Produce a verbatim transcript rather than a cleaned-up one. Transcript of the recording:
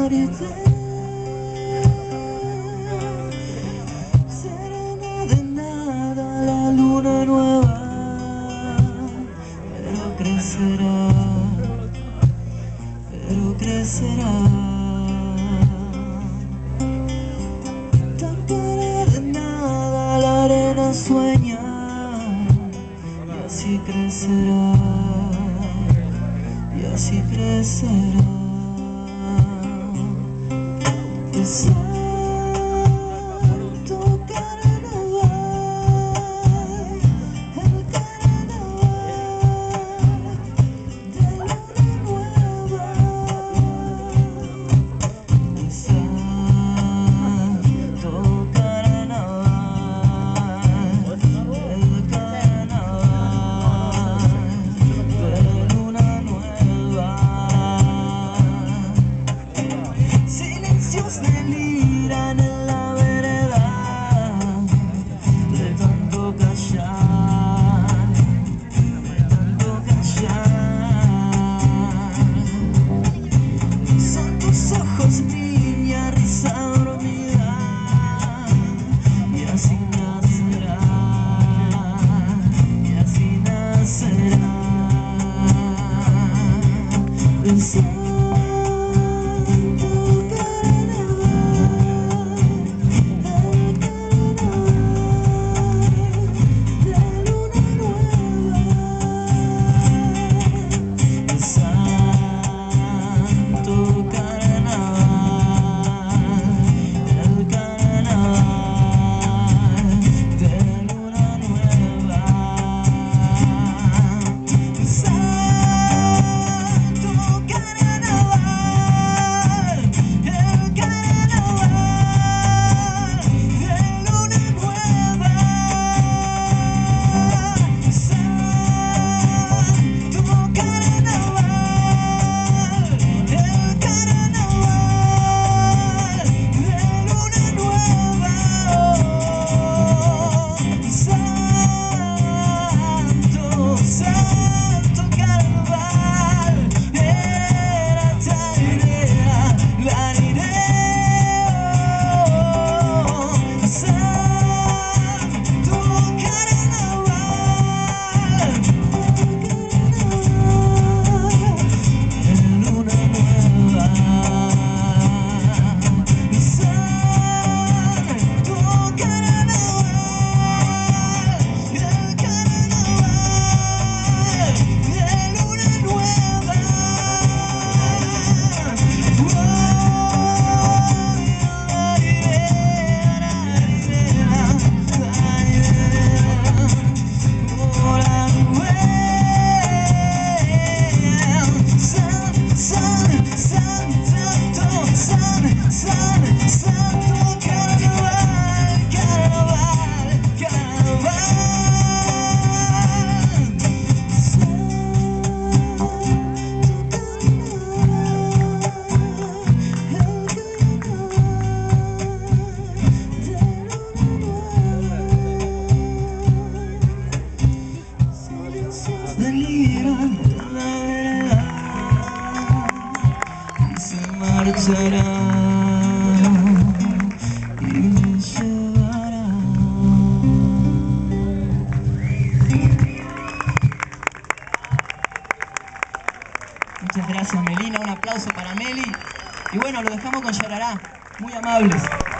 aridez. Serena de nada la luna nueva, pero crecerá, pero crecerá. Tan cara de nada la arena sueña, y así crecerá, y así crecerá. El santo carnaval, el carnaval de luna nueva. El santo carnaval, el carnaval de luna nueva. Silencios deliran en la vereda de tanto callar, de tanto callar. Son tus ojos, niña, risa dormida, y así nacerá, y así nacerá. El deliran la vereda y se marchará y me llevará. Muchas gracias, Melina, un aplauso para Meli. Y bueno, lo dejamos con Yarará, muy amables.